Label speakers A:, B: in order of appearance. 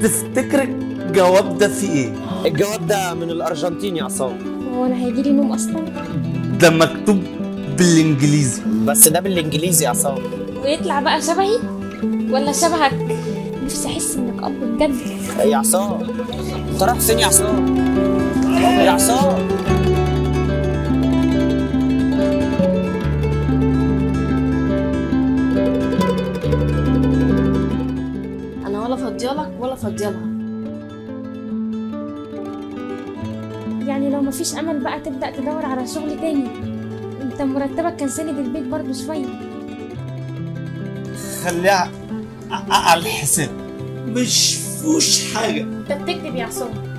A: تفتكر الجواب ده فيه ايه؟
B: الجواب ده من الارجنتين يا عصام.
C: هو انا هيجيلي نوم اصلا؟
A: ده مكتوب بالانجليزي.
B: بس ده بالانجليزي يا عصام.
C: ويطلع بقى شبهي ولا شبهك؟ نفسي احس انك اب بجد.
B: يا عصام انت رايح فين يا عصام؟ يا عصام
C: انا ولا فاضيالك ولا فاضيالها. يعني لو مفيش امل بقى تبدا تدور على شغل تاني. انت مرتبك كان ساند البيت برضو شويه.
A: خليها على الحساب، مش فيهوش حاجة.
C: انت بتكذب يا عصام.